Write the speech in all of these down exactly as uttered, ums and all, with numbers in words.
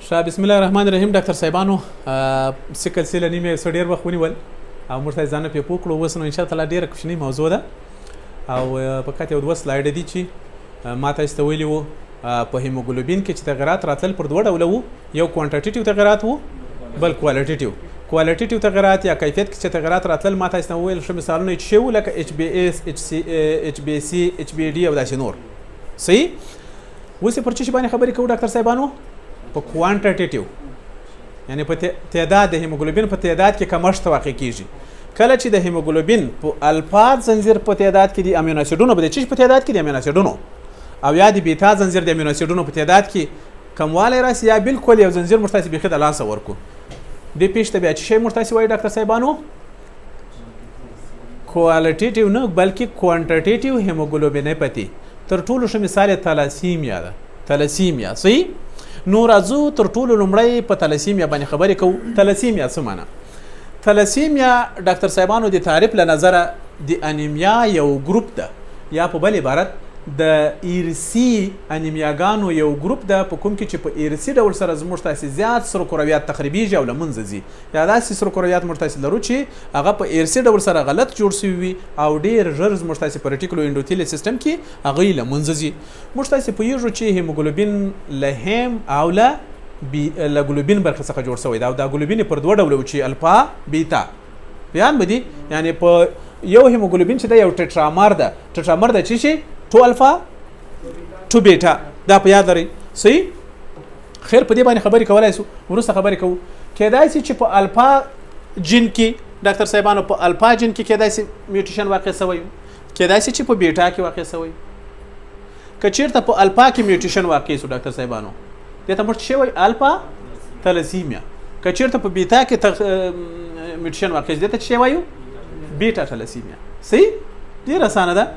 شاه بسم الله الرحمن الرحیم ډاکټر صاحبانو سیکل سیل انیمیا څه ډېر وخت ونیول او موږ ته ځان پرې پوه کړو. اوس نو انشاءالله ډېره کوچنۍ موضوع ده او فقط یو دوه سلایډه دي چې ما تاسو ته ویلي وو په هیموګلوبین کې چې تغیرات راتلل پر دوه ډوله وو، یو کوانټیټیو تغیرات وو بل کوالټیټیو. کوالټیټیو تغیرات یا کیفیت کې چې تغیرات راتلل ما تاسو ته وویل ښه مثالونه یې څه وو لکه ایچ بی ایس ایچ سی ایچ بی سی ایچ بی ډي او داسې نور. صحیح. اوس یې پر څه شي باندې خبرې کوو ډاکټر صاحبانو؟ په کوانټیټیو یعنی په تعداد د هیموګلوبین په تعداد کې کمښت واقع کیږي. کله چې د هیموګلوبین په الفا زنجیر په تعداد کې دي امینو اسیډونو به د چی په تعداد کې دي امینو اسیډونو او یا د بیتا زنجیر د امینو اسیډونو په تعداد کې کموالی راسي یا بالکل یو زنجیر مرتاسي بیخي د لاسه ورکو دې پیش ته بیا چې شی مرتاسي وایي ډاکټر صاحبانو؟ کوالټیټیو نه بلکې کوانټیټیو هیموګلوبینپاتي. تر ټولو ښه مثال یې تلاسیمیا ده. تلسیمیا. صحیح. نو راځو تر ټولو لومړی په تلسیمیا باندې خبرې کوو. تلسیمیا څه معنی؟ تلسیمیا ډاکټر صاحبانو د تعریف له نظره د انیمیا یو ګروپ ده یا په بل عبارت د ایرسي انیمیاګانو یو ګروپ ده په کوم کې چې په ایرسي ډول سره زموږ تاسې زیات سره کرویات تخریبیږي او له منځه ځي یا داسې سره کرویات موږ تاسې لرو چې هغه په ایرسي ډول سره غلط جوړ شوي وي او ډېر ژر زموږ تاسې په ریټیکولو انډوتیلي سیسټم کې هغه یې له منځه ځي. موږ تاسې پوهېږو چې هیموګلوبین له هیم او له بی له ګلوبین برخې څخه جوړ شوی ده او دا ګلوبین پر دوه ډوله و چې الفا بیتا بیان به دي. یعنې په یو هیموګلوبین چې ده یو ټټرامر ده. ټټرامر ده چې شي ټو الفا ټو بیټا دا په یاد لرئ. صحیح. خیر په دې باندې خبرې کولی شو وروسته خبرې کوو. کیدای شي چې په الفا جین کې ډاکټر صاحبانو په الفا جین کې کیدای شي میوټیشن واقع شوی کیدای شي چې په بیټا کې واقع شوی. که چیرته په الفا کې میوټیشن واقع شو ډاکټر صاحبانو دې ته موږ څه وایو؟ الفا تلسیمیا. که چیرته په بیتا کې میوټیشن واقع شي دې ته څه وایو؟ بیټا تلسیمیا. صحیح. ډېره اسانه ده.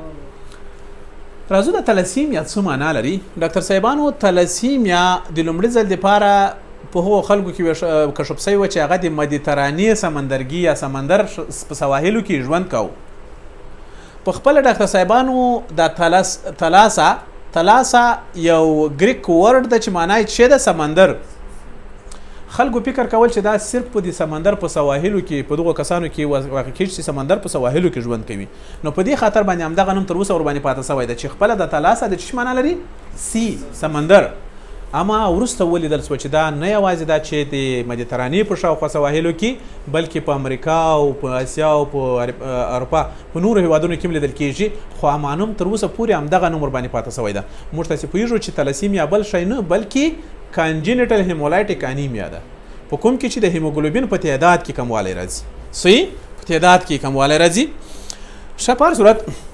راځو د تلسیمیا څه معنا لري ډاکټر صاحبانو؟ تلسیمیا د لومړي ځل دپاره په هغو خلکو کې کشف شوی وه چې هغه د مدیترانې سمندرګي یا سمندر په سواحلو کې ژوند کوو. په خپله ډاکټر صاحبانو دا تلس تلاسا تلاسا یو ګریک ورډ ده چې معنا یې څه ده؟ سمندر. خلکو فکر کول چې دا صرف په د سمندر په سواحلو کې په دغو کسانو کې واقع کېږي چې سمندر په سواحلو کې ژوند کوي. نو په دې خاطر باندې همدغه نوم تر اوسه ورباندې پاته شوی ده چې خپله د تلاسا د څه معنا لري؟ سی سمندر. اما وروسته ولیدل شوه چې دا نه یوازې دا چې د مدیترانې په شاوخوا سواحلو کې بلکې په امریکا او په اسیا او په اروپا په نورو هیوادونو کې هم لیدل کېږي خو امانوم تر اوسه پورې همدغه نوم ورباندې پاته شوی ده. موږ تاسې پوهېږو چې تلسیمیا بل شی نه بلکې کانجینیټل هیمولایټیک انیمیا ده په کوم کې چې د هیموګلوبین په تعداد کې کموالی راځي. صحیح. په تعداد کې کموالی راځي. ښه په هر صورت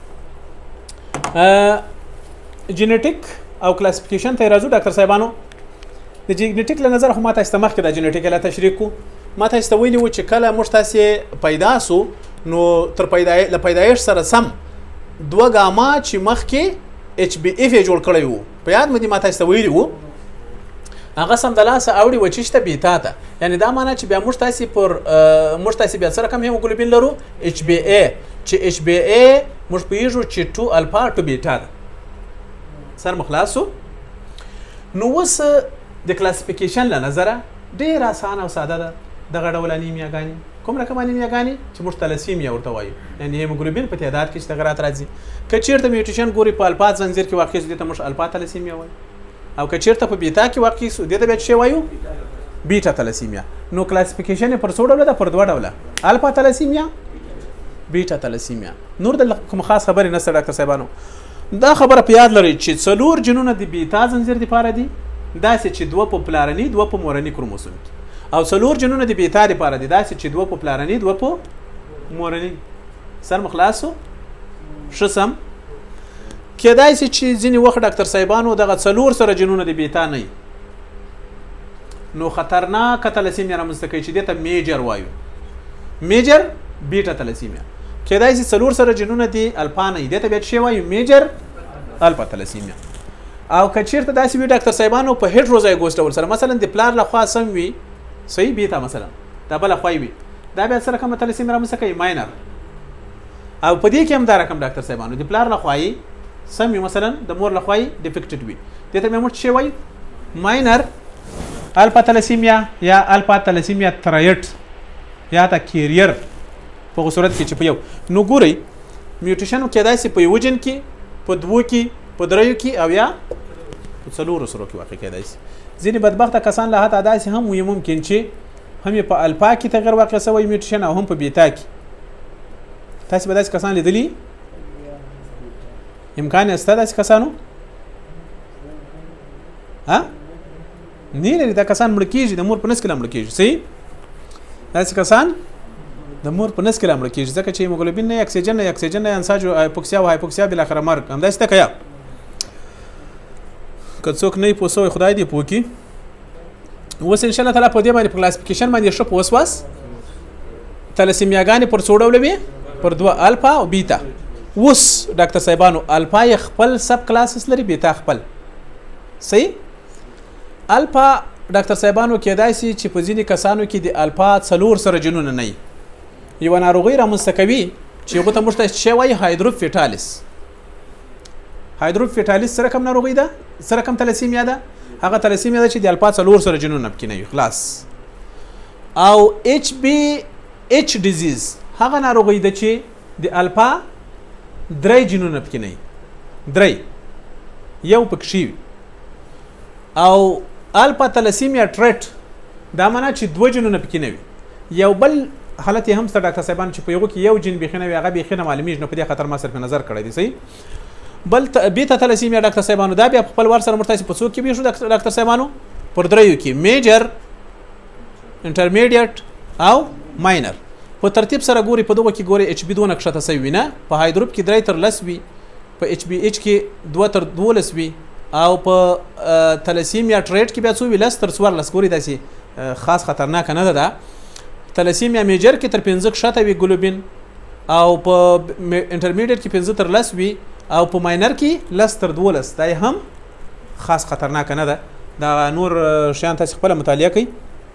جینیټیک او کلاسیفیکیشن ته راځو ډاکټر صاحبانو. د جینیټیک له نظره خو ما تاسو ته مخکې د جینیټیک له تشریح کو ما تاسو ته ویلي وو چې کله موږ تاسې پیدا سو نو تر پیدای له پیدایښت سره سم دوه ګاما چې مخکې ایچ بی اف یې جوړ کړی وو په یاد مې دي ما تاسو ته ویلي وو هغه سم د لاسه اوړي و چې شته بیتا ته. یعنې دا معنا چې بیا موږ تاسې پر موږ تاسې بیا سره کم هیموګلوبین لرو ایچ بی ای چې ایچ بی ای موږ پوهېږو چې ټو الفا ټو بیتا ده. سر مو خلاص نو اوس د کلاسیفیکیشن له نظره ډېره اسانه او ساده ده دغه ډول انیمیاګانې. کوم رقم انیمیاګانې چې موږ تلسیمیا ورته وایو یعنې هیموګلوبین په تعداد کې چې تغیرات راځي. که چېرته میوټیشن ګوري په الفا زنځیر کې واقع شي دې ته موږ الفا تلسیمیا وایو او که چېرته په بیتا کې واقع شو دې ته بیا څه وایو؟ بیټا تلسیمیا. نو کلاسیفیکیشن یې پر څو ډوله ده؟ پر دوه ډوله الفا تلسیمیا بیټا تلسیمیا. نور د کوم خاص خبرې نشته ډاکټر صاحبانو. دا خبره په یاد لرئ چې څلور جینونه د بیتا زنځیر دپاره دي داسې چې دوه په پلارني دوه په مورني کروموسوم کې او څلور جینونه د بیتا دپاره دي داسې چې دوه په پلارني دوه په مورني. سر مو خلاص شو؟ ښه سم. کیدای شي چې ځینې وخت ډاکټر صاحبانو دغه څلور سره جینونه د بیتا نه وي نو خطرناکه تلسیمیا رامنځته کوي چې دې ته میجر وایو. میجر بیټا تلسیمیا. کیدای شي څلور سره جینونه دي الفا نه وي دې ته بیا څه وایو؟ میجر الفا تلسیمیا. او که چېرته داسې وي ډاکټر صاحبانو په هیټروزایګوس ډول سره مثلا د پلار لخوا سم وي صحیح بیتا مثلا دا بله خوا وي دا بیا سره کومه تلسیمیا رامنځته کوي؟ ماینر. او په دې کې هم دا رقم ډاکټر صاحبانو د پلار لخوا سم مثلا د مور لخوا ډیفیکټډ وي دې ته موږ څه وایو؟ ماینر الفا تلسیمیا یا الفا تلسیمیا ترایټ یا تا کیریر په صورت کې چې په یو نو ګورئ میوټیشن کېدای شي په یو جن کې په دوو کې په دریو کې او یا په څلورو سرو کې واقع کېدای شي ځینې بدبخته کسان له حتی داسې هم وي ممکن چې هم یې په الفا کې تغیر واقع شوی میوټیشن او هم په بیتا کې تاسو به داسې کسان لیدلي امکان شته داسې کسانو ها نه لري دا کسان مړ کېږي د مور په نس کې مړ کېږي صحیح داسې کسان د مور په نس کې مړ کېږي ځکه چې هیموګلوبین نه اکسیجن نه اکسیجن نه انساج هایپوکسیا او هایپوکسیا بل اخر مرګ همداسې ته کیا که څوک نه پوه شوی خدای دې پوه کړي اوس ان شاء الله تعالی په دې باندې په کلاسیفیکیشن باندې ښه پوه شواست تلسیمیاګانې پر څو ډوله وي پر دوه الفا او بیتا اوس ډاکټر صاحبانو الفا یې خپل سب کلاسز لري بیتا خپل صحیح الفا ډاکټر صاحبانو کېدای شي چې په ځینې کسانو کې د الفا څلور سره جنونه نه وي یوه ناروغي رامنځته کوي چې هغو ته موږ ته شی وایي هایدروفیټالس هایدروفیټالس سره کوم ناروغي ده سره کوم تلسیمیا ده هغه تلسیمیا ده چې د الفا څلور سره جنونه پکې نه وي خلاص او ایچ بی ایچ ډیزیز هغه ناروغي ده چې د الفا درې جنونه پکې نه وي درې یو پکې وي او الفا تلسیمیا ټریټ دا معنا چې دوه جنونه پکې نه وي یو بل حالت یې هم سره ډاکټر صاحبان چې په یو کې یو جن بیخي نه وي هغه بیخي نه معلومیږي نو په دې خاطر ما صرف نظر کړی دی صحیح بل بیتا تلسیمیا ډاکټر صاحبانو دا بیا خپل ور سره مرتاسي په څو کې بیشو ډاکټر صاحبانو پر دریو کې میجر انټرمیډیټ او ماینر په ترتیب سره ګوري په دغه کې ګوري ایچ بی دوه نقشته سوي نه په هایدروپ کې درې تر لس وي په ایچ بی ایچ کې دوه تر دولس وي او په تلسیمیا ټریټ کې بیا څو وي لس تر څوارلس ګوري داسې خاص خطرناک نه ده دا تلسیمیا میجر کې تر پنځه شته وي ګلوبین او په انټرمیډیټ کې پنځه تر لس وي او په ماینر کې لس تر دولس دا هم خاص خطرناک نه ده دا نور شیان تاسو خپل مطالعه کوئ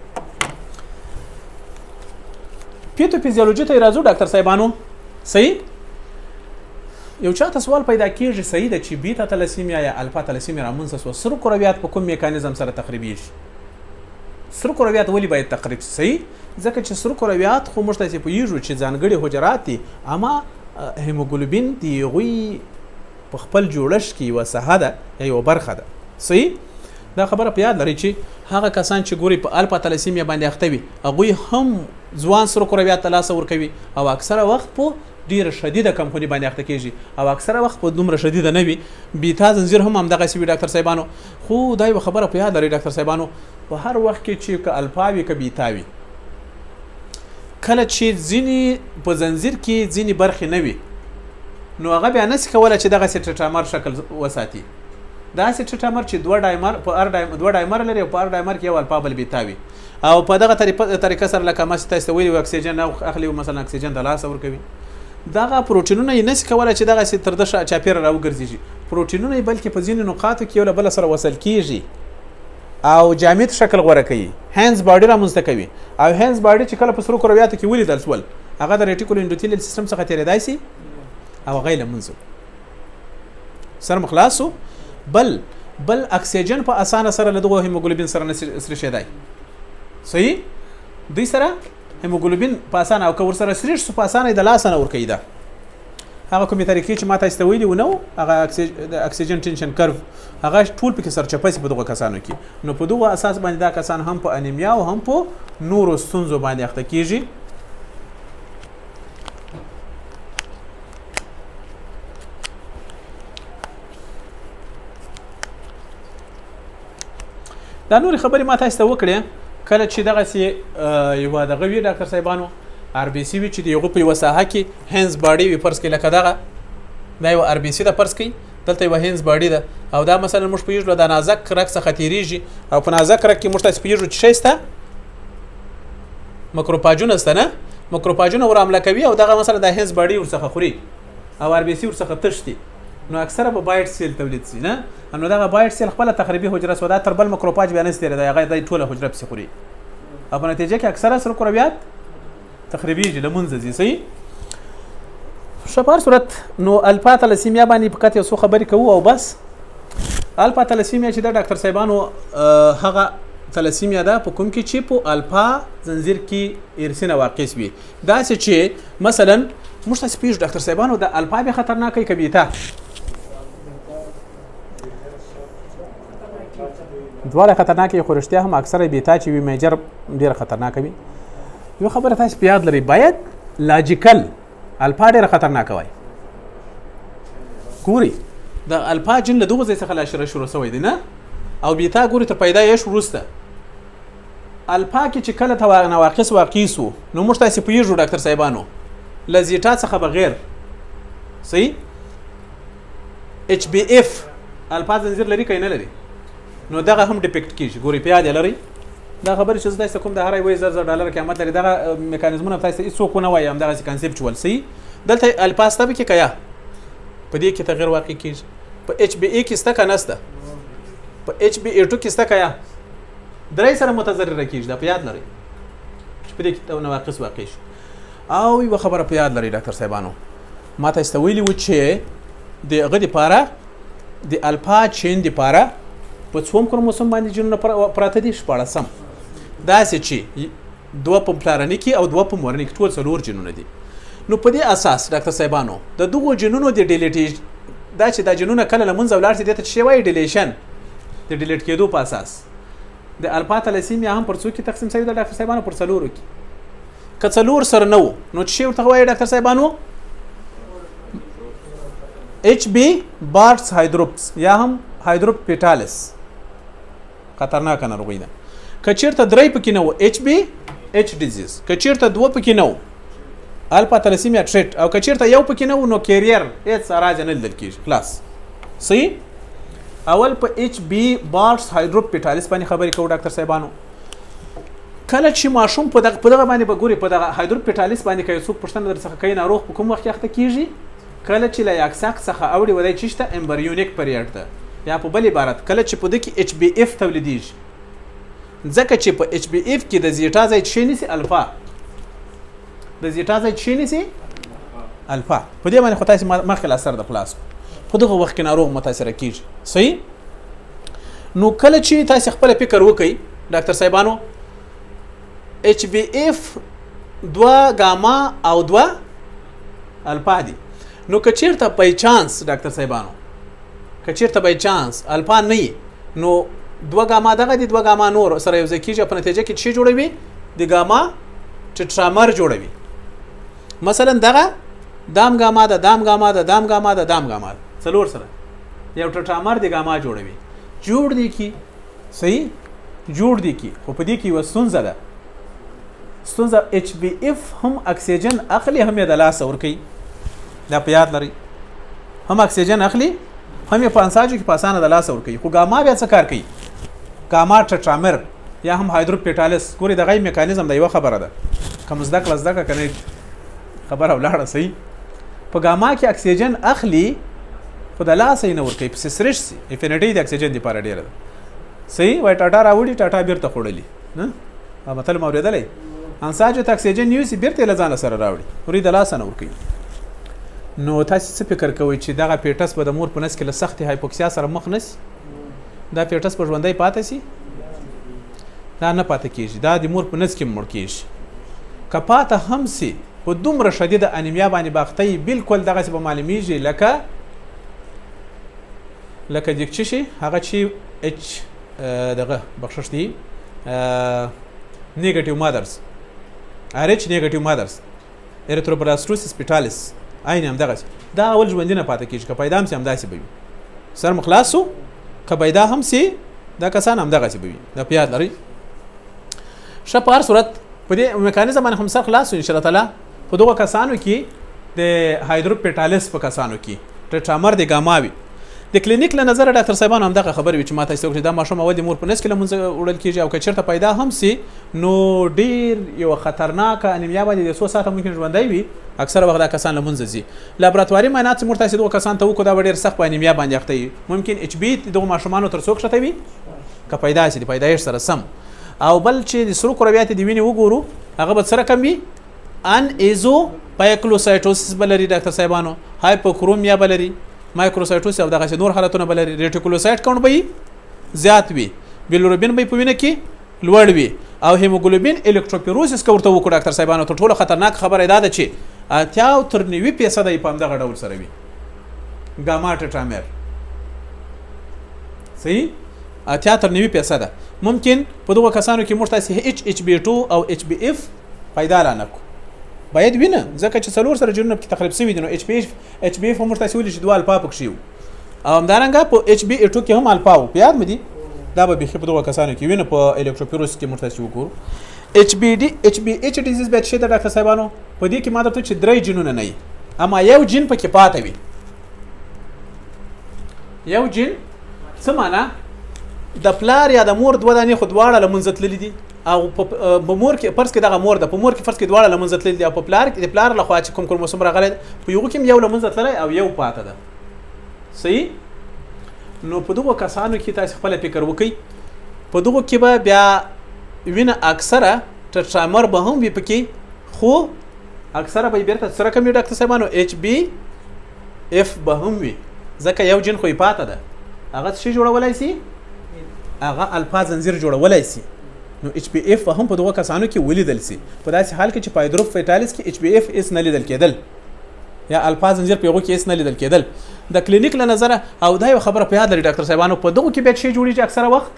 پیتوفیزیولوژي ته راځو ډاکټر صاحبانو صحیح یو چاته سوال پیدا کیږي صحیح ده چې بیتا تلسیمیا یا الفا تلسیمیا رامنځته شوه سرو کرویات په کوم میکانیزم سره تخریبیږي سرو کرویات ولې باید تخریب شي صحیح ځکه چې سرو کرویات خو موږ تاسې پوهیږو چې ځانګړي حجرات دي اما هیموګلوبین د هغوی په خپل جوړښت کې یوه ساحه ده یا یوه برخه ده صحیح دا خبره په یاد لرئ چې هغه کسان چې ګوري په الفا تلسیمیا باندې اخته وي هغوی هم ځوان سرو کرویات ته لاس ورکوي او اکثره وخت په ډیره شدیده کمخوني باندې اخته کیږي او اکثره وخت په دومره شدیده نه وي بیتا زنجیر هم همدغسې وي ډاکټر صاحبانو خو دا یوه خبره په یاد لرئ ډاکټر صاحبانو په هر وخت کې چې که الفا وي که بیتا وي کله چې ځینې په زنځیر کې ځینې برخې نه وي نو هغه بیا نسي کولی چې دغسې ټټامر شکل وساتي داسې ټټامر چې دوه ډایمر په هر دوه ډایمر لري او په هر ډایمر کې یو الفا بل بیتا وي او په دغه طریقه سره لکه ما چې تاسو ته ویلي اکسیجن اخلي مثلا اکسیجن د لاسه ورکوي دغه پروټینونه یې نسي کولی چې دغسې تر ده چاپېره راوګرځېږي پروټینونه یې بلکې په ځینې نقاطو کې یو له بله سره وصل کېږي او جامد شکل غوره کوي هینز باډي رامنځته کوي او هینز باډي چې کله په سرو کرویاتو کې ولیدل شول هغه د ریټیکولو انډوتیلیل سیستم څخه تېرېدای شي او هغه یې له منځه سر مخلاصو بل بل اکسیجن په اسانه سره له دغو هیموګلوبین سره نه سریښېدای صحیح دوی سره هیموګلوبین په اسانه او که ورسره سریښ سو په اسانه یې د لاسه نه ورکوي ده هغه کومې طریقې چې ما تاسو ته ویلي ونه هغه د اکسیجن ټینشن کرو هغه ټول پکې سرچپه سي په دغو کسانو کې نو په دغو اساس باندې دا کسان هم په انیمیا او هم په نورو ستونزو باندې اخته کیږي دا نورې خبرې ما تاسو ته وکړې کله چې دغسې یوه دغه وي ډاکټر صاحبانو آر بي سي وي چې د هغو په یوه ساحه کې هینز باډي وي فرض کړئ لکه دغه دا یوه آر بي سي ده فرض کړئ دلته یوه هینز باډي ده او دا مثلا موږ پوهېږو دا نازک رګ څخه تېرېږي او په نازک رګ کې موږ تاسې پوهېږو چې شی شته مکروپاجونه شته نه مکروپاجونه ور حمله کوي او دغه مثلا دا هینز باډي ورڅخه خوري او آر بي سي ورڅخه تښتي نو اکثره به بایټ سیل تولید شي نه نو دغه بایټ سیل خپله تخریبي حجره شوه دا تر بل مکروپاج بیا نه تېرېده هغه دا ټوله حجره پسې خوري او په نتیجه کې اکثره سرو کرویات تخریبیږي له منځه ځي صحیح ښه په هر صورت نو الفا تلسیمیا باندې فقط یو څو خبرې کوو او بس الفا تلسیمیا چې دا ډاکټر صاحبانو هغه تلسیمیا ده په کوم کې چې په الفا زنجیر کې ارثي نواقص وي داسې چې مثلا موږ تاسو پیژ ډاکټر صاحبانو د الفا به خطرناکه کوي بیتا دواړه خطرناکه خو رښتیا هم اکثره بیتا چې وي میجر ډیر خطرناکه وي یو خبره تاسو په یاد لرئ باید لاجیکل الفا ډیر خطرناکه وای ګوري د الفا جن له دغه ځای څخه لا شروع شروع شوی دی نه او بیتا ګوري تر پیدایش وروسته الفا کې چې کله تو نواقص واقع سو نو موږ تاسو پیژو ډاکټر صاحبانو لزیتا څخه بغیر صحیح اچ بي اف الفا زنجیر لري کین لري نو دغه هم ډیپیکټ کیږي ګوري په یاد لري دا خبره چې تاسو کوم د هر وای زر زر ډالر قیمت لري دغه میکانیزمونه تاسو هیڅ کو نه وای هم دغه کانسپچوال صحیح دلته الفا ستب کې کیا په دې کې تغیر واقع کیږي په اچ بي اي کې ستا کناسته په اچ بي اي ټو کې ستا کیا درې سره متضرر کیږي دا په یاد لري چې په دې کې نواقص واقع شي او یو خبره په یاد لري ډاکټر صاحبانو ما ته استویلی و چې د هغه لپاره د الفا چین لپاره په څوم کروموسوم باندې جنونه پراته دي شپاړسم داسې چې دوه په پلارني کې او دوه په مورني کې ټول څلور جنونه دي نو په دې اساس ډاکټر صاحبانو د دغو جنونو د ډیلیټیج دا چې دا جنونه کله لمنځه ولاړ شي دته شی وایي ډیلیشن د ډیلیټ کېدو په اساس د الفا تلسیمیا هم پر څو کې تقسیم شوی د ډاکټر صاحبانو پر څلورو کې که څلور سره نه وو نو چې ورته وایي ډاکټر صاحبانو اچ بي بارټس هایدروپس یا هم هایدروپ پیټالس خطرناک ناروغي ده که چیرته درې پکې نه وو اچ بي اچ ډیزیز که چیرته دوه پکې نه وو الفا تلسیمیا ټریټ او که چیرته یو پکې نه وو نو کیریر هیڅ راځ نه لیدل کېږي خلاص صحیح اول په اچ بي بارټس هایدروپ پیټالس باندې خبرې کوو ډاکټر صاحبانو کله چې ماشوم په دغه په دغه باندې به ګوري په دغه هایدروپ پیټالس باندې کوي څوک پښتنه در څخه کوي ناروغ په کوم وخت کې اخته کیږي کله چې لا یاکساک څخه اوړي ودی چشته امبریونیک پیریډ ده یا په بل عبارت کله چې په دغه اچ بي اف تولیدیږي ځکه چې په اچ بي اف کې د زیټا ځای شي نسی الفا د زیټا ځای شي نسی الفا په دې باندې خو تاسو مخکې اثر د خلاص په دغه وخت کې ناروغ متاثر کیږي صحیح نو کله چې تاسو خپل فکر وکړئ ډاکټر صاحبانو اچ بي اف دوا ګاما او دوا الفا دي نو که چیرته بای چانس ډاکټر صاحبانو که چیرته بای چانس الفا نه نو دوه ګاما دغه دي دوه ګاما نور سره یو ځای کېږي په نتیجه کې چې جوړوي د ګاما ټټرامر جوړوي مثلا دغه دام ګاما د دام ګاما د دام ګاما د دام ګاما څلور سره یو ټټرامر د ګاما جوړوي جوړ دي کی صحیح جوړ دي کی خو په دې کې وسونځه ده ستونزه اچ بي اف هم اکسیجن اخلي هم د لاس ور کوي دا په یاد لري هم اکسیجن اخلي هم په انساجو کې پاسانه د لاس ور کوي خو ګاما بیا څه کار کوي ګاما ټټرامر یا هم هایدروپ پیټالس ګوري دغه میکانیزم د یو خبره ده کوم زده کلاس ده کنه خبره ولاړه صحیح په ګاما کې اکسیجن اخلي خو د لاس یې نه ور کوي په سسرش سي افینټي د اکسیجن لپاره ډیره صحیح وای ټاټا راوړي ټاټا بیرته خوړلي نه ا مطلب اوریدلې انساجو ته اکسیجن نیوسی بیرته لزان سره راوړي ورې د لاس نه ور کوي نو تاسو څه فکر کوئ چې دغه پیټس به د مور په نس کې له سختي هایپوکسیا سره مخ نس دا پیټس په ژوندۍ پاتې سي دا نه پاتې کیږي دا د مور په نس کې مړ کیږي کپاته هم سي په دومره شدید انیمیا باندې باختي بالکل دغه څه به معلومیږي لکه لکه د چی شي هغه چې اچ دغه بخښش دی نیگیټیو مادرز ارچ نیگیټیو مادرز اریتروبلاستوسیس پیټالس عین هم دغه دا اول ژوند نه پاتې کیږي که پیدا هم سي هم داسې بوي سر مخلاصو که پیدا هم سي دا کسان هم دغه سي بوي دا په یاد لري ښه په هر صورت په دې میکانیزم باندې هم سر خلاصو ان شاء الله تعالی په دغه کسانو کې د هایدروپ پیټالس په کسانو کې ټټرامر د ګاماوي د کلینیک له نظر ډاکټر صاحبان هم دغه خبر وي چې ماته څوک چې دا ماشوم اول د مور په نس کې لمونځ وړل کیږي او که چیرته پیدا هم سي نو ډیر یو خطرناک انیمیا باندې د څو ساعته ممکن ژوندۍ وي اکثره وخت دا کسان لمونځ ځي لابراتواري معاینات چې مرتاسي دغه کسان ته وکړو دا ډیر سخت په انیمیا باندې اخته وي ممکن اچ بي دغه ماشومانو تر څوک شته وي که پیدا سي د پیدایش سره سم او بل چې د سرو کرویات د وینې وګورو هغه به سره کم وي ان ایزو پایکلوسایټوسس بلري ډاکټر صاحبانو هایپوکرومیا بلري مایکروسایټوس او دغه نور حالتونه بلري ریټیکولوسایټ کاونټ به زیات وي بیلوروبین به په وینه کې لوړ وي او هیموګلوبین الکتروپیروسس که ورته وکړو ډاکټر صاحبانو تر ټولو خطرناک خبره دا ده چې اتیا او تر نوي فیصده یې په همدغه ډول سره وي ګاما ټټرامر صحیح اتیا تر نوي فیصده ممکن په دغو کسانو کې موږ تاسې ایچ ایچ بي ټو او ایچ بي اف پیدا را نه کړو باید وي نه ځکه چې څلور سره جنونه پکې تقریب سوي دي نو ایچ بي اف ایچ بي اف هم موږ تاسې ویلي چې دوه الفا پکښې وو او همدارنګه په ایچ بي ټو کې هم الفا وو په یاد مې دي دا به بیخي په دغو کسانو کې وي نه په الکتروپیروس کې موږ تاسې وګورو ایچ بي ډي ایچ بي ایچ ډیزیز باید شي د ډاکټر صاحبانو په دې کې ما درته چې درې جینونه نه وي اما یو جین پکې پاته وي یو جین څه معنا د پلار یا د مور دوه دانې خو دواړه له منځه تللي دي او په مور کې فرض کې دغه مور ده په مور کې فرض کې دواړه له منځه تللي دي او په پلار کې د پلار له خوا چې کوم کروموسوم راغلی په یوه کې هم یو له منځه تللی او یو پاته ده صحیح نو په دغو کسانو کې تاسې خپله فکر وکئ په دغو کې به بیا وینه اکثره ټټرامر به هم وي پکې خو اکثره به یې بیرته سره کم وي ډاکټر صاحبانو ایچ بي اف به هم وي ځکه یو جین خو یې پاته ده هغه څه شی جوړولی سي هغه الفا زنځیر جوړولی سي نو ایچ بي اف هم په دغو کسانو کې ولیدل سي په داسې حال کې چې په هایدروپ فیټالس کې ایچ بي اف اس نه لیدل کېدل یا الفا زنځیر په هغو کې اس نه لیدل کېدل د کلینیک له نظره او دا یو خبره په یاد لري ډاکټر صاحبانو په دغو کې بیا شی جوړېږي اکثره وخت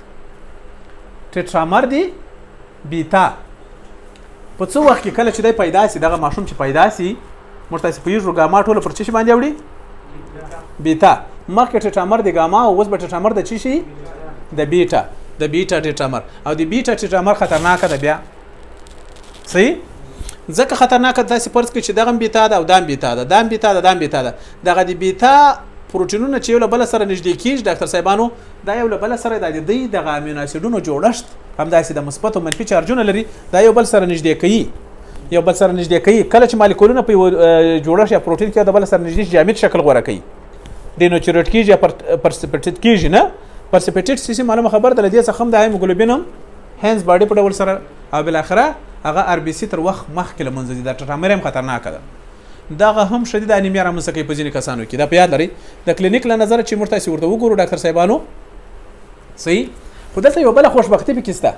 ټټرامر دی بیتا په څه وخت کې کله چې دی پیدا سي دغه ماشوم چې پیدا سي موږ تاسې پوهېږو ګاما ټوله پر څه شي باندې اوړي بیتا مخکې ټټرامر د ګاما او اوس به ټټرامر د څه شي د بیټا د بیټا ټټرامر او د بیټا ټټرامر خطرناکه ده بیا صحیح ځکه خطرناکه داسې فرض کړئ چې دغه بیتا ده او دا بیتا ده دا بیتا ده دا بیتا ده دغه د بیتا پروټینونه چې یو له بله سره نږدې کېږي ډاکټر صاحبانو دا یو له بله سره د دوی دغه امینو اسیډونو جوړښت همداسې د مثبت او منفي چارجونه لري دا یو بل سره نږدې کوي یو بل سره نږدې کوي کله چې مالیکولونه په یو جوړښت یا پروټین کې د بل سره نږدې جامد شکل غوره کوي ډینوچریټ کېږي یا پرسپیټیټ کېږي نه پرسپیټیټ سیسي معلومه خبر ده له دې څخه هم د هیموګلوبین هم هینز باډي په ډول سره او بالاخره هغه ار بي سي تر وخت مخکې له منځه ځي دا ټټرامر هم خطرناکه ده دغه هم شدید انیمیا رامنځته کوي په ځینې کسانو کې دا په یاد لرئ د کلینیک له نظره چې موږ تاسې ورته وګورو ډاکټر صاحبانو صحیح خو دلته یوه بله خوشبختي پکې شته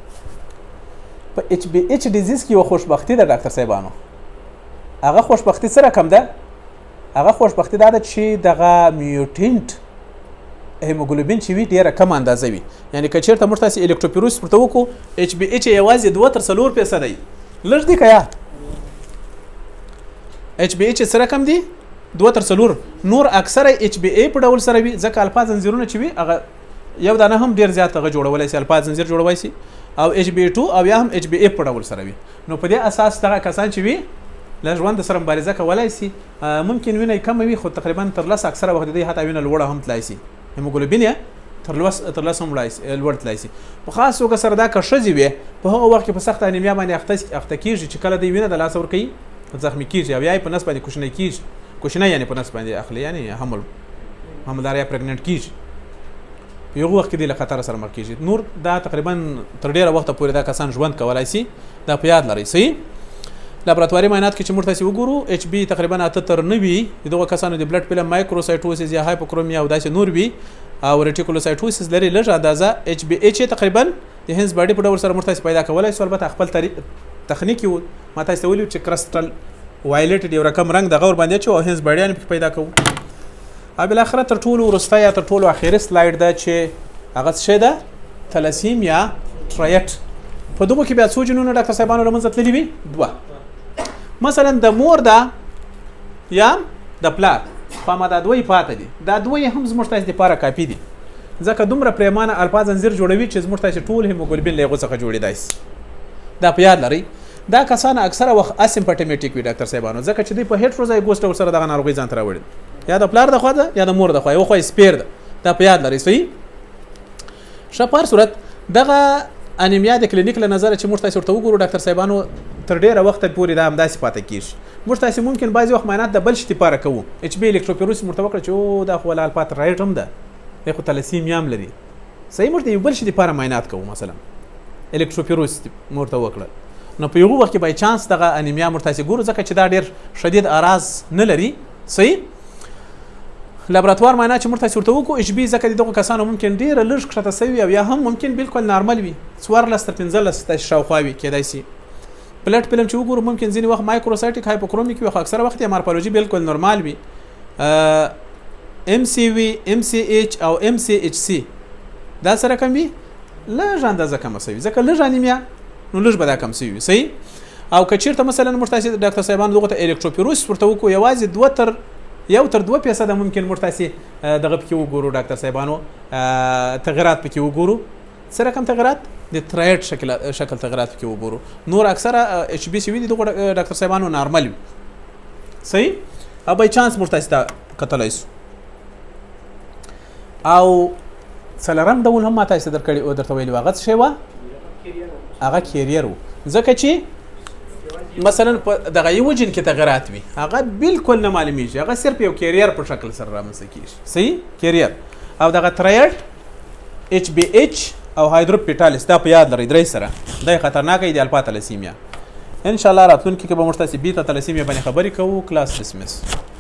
په ایچ بي ایچ ډیزیز کې یوه خوشبختي ده ډاکټر صاحبانو هغه خوشبختي څه رقم ده هغه خوشبختي دا ده چې دغه میوټینټ هیموګلوبین چې وي ډېره کم اندازه وي یعنې که چېرته موږ تاسې الکتروپیروس ورته وکړو ایچ بي ایچ یوازې دوه تر څلور فیصده وي لږ دی که یا ایچ بي ایچ څه رقم دی دوه تر څلور نور اکثره ایچ بي ای په ډول سره وي ځکه الفا زنځیرونه چې وي هغه یو دانه هم ډېر زیات هغه جوړولی سي الفا زنځیر جوړولی سي او ایچ بي ټو او یا هم ایچ بي اف په ډول سره وي نو په دې اساس دغه کسان چې وي له ژوند سره مبارزه کولی سي ممکن وینه یې کمه وي خو تقریبا تر لس اکثره وخت د دوی حتی وینه لوړه هم تللی سي هیموګلوبین یې تر لس تر لس هم لوړ تللی سي په خاص توګه سره دا که ښځې وي په هغه وخت کې په سخته انیمیا باندې اخته کېږي چې کله دوی وینه د لاسه ورکوي زخمي کېږي او یا یې په نس باندې کوچنی کېږي کوچنی یعنې په نس باندې اخلي یعنې حمل حملدار یا پرګنټ کېږي په یو وخت کې دوی له خطر سره مخ کېږي نور دا تقریبا تر ډېره وخته پورې دا کسان ژوند کولی سي دا په یاد لرئ صحیح لابراتواري معاینات کې چې موږ تاسې وګورو ایچ بي تقریبا اته تر نوي د دغو کسانو د بلډ فلم مایکروسایټوسس یا هایپوکرومیا او داسې نور وي او ریټیکولوسایټوسس لري لږ اندازه ایچ بي ایچ تقریبا د هینز باډي په ډول سره موږ تاسې پیدا کولی سو البته خپل تخنیک یو ما تاسې ته ویلي چې کرسټل وایلټ یو رقم رنګ دغه ورباندې اچو او هینز باډیان پکې پیدا کوو او بالاخره تر ټولو وروستی یا تر ټولو اخري سلایډ ده چې هغه څه شی ده تلسیمیا ټرایټ په دغو کې بیا څو جینونه ډاکټر صاحبانو له منځه تللي وي دوه مثلا د مور ده یا د پلار پامه دا دوی پاته دي دا دوی هم زموږ تاسې دپاره کافي دي ځکه دومره پریمانه الفا زنځیر جوړوي چې زموږ تاسې ټول هیموګلوبین له هغو څخه جوړېدای سي دا په یاد لرئ دا کسان اکثره وخت اسیمپټومیټیک وي ډاکټر صاحبانو ځکه چې دوی په هیټروزایګوس ډول سره دغه ناروغي ځان ته راوړي یا د پلار د خوا ده یا د مور د خوا یوه خوا یې سپیر ده دا په یاد لرئ صحیح ښه په هر صورت دغه انیمیا د کلینیک له نظره چې موږ تاسې ورته وګورو ډاکټر صاحبانو تر ډېره وخته پورې دا همداسې پاته کېږي موږ تاسې ممکن بعضې وخت معاینات د بل شي دپاره کوو ایچ بي الکتروپیروس ورته وکړه چې او دا خو ولا الفا رایټ هم ده دی خو تلسیمیا هم لري صحیح موږ د یو بل شي دپاره معاینات کوو مثلا الکتروپیروس مو ورته وکړه نو په یوه وخت کې بای چانس دغه انیمیا موږ تاسې ګورو ځکه چې دا ډېر شدید اراز نه لري صحیح لابراتوار معاینه چې موږ تاسو ورته وکړو اچ بي ځکه دغه کسانو ممکن ډیره لږ کښته سوي او یا هم ممکن بالکل نارمل وي څوارلس تر پنځلس تاسو شاوخوا وي کېدای شي پلټ فلم چې وګورو ممکن ځینې وخت مایکروسایټیک هایپوکرومیک وي خو اکثره وخت یې مارفالوژي بالکل نورمال وي ام سی وي ام سی ایچ او ام سی ایچ سی دا سره کم وي لږ اندازه کمه سوي ځکه لږ انیمیا نو لږ به دا کم سوي وي صحیح او که چېرته مثلا موږ تاسې ډاکټر صاحبانو دغه ته الکتروپیروسس ورته وکړو یوازې دوه تر یو تر دوه فیصده ممکن موږ تاسې دغه پکې وګورو ډاکټر صاحبانو تغیرات پکې وګورو څه رقم تغیرات د ترایډ شکل شکل تغیرات پکې وګورو نور اکثره اچ بي سي وي دغه ډاکټر صاحبانو نارمل وي صحیح او بای چانس موږ تاسې ته کتلی سو او څلرم ډول هم ما تاسې ته درکړي درته ویلي وو هغه څه شی وه هغه کیریر و ځکه چې مثلا په دغه یو جین کې تغیرات وي هغه بالکل نه معلومیږي هغه صرف یو کیریر په شکل سره رامنځته کیږي صحیح کیریر او دغه ترایډ اچ بي ایچ او هایدروپیټالس دا په یاد لرئ درې سره دا خطرناک دی الفاتلسیمیا ان شاء الله راتلونکي کې به موږ تاسې بي ته تلسیمیا باندې خبرې کوو کلاس ډسمس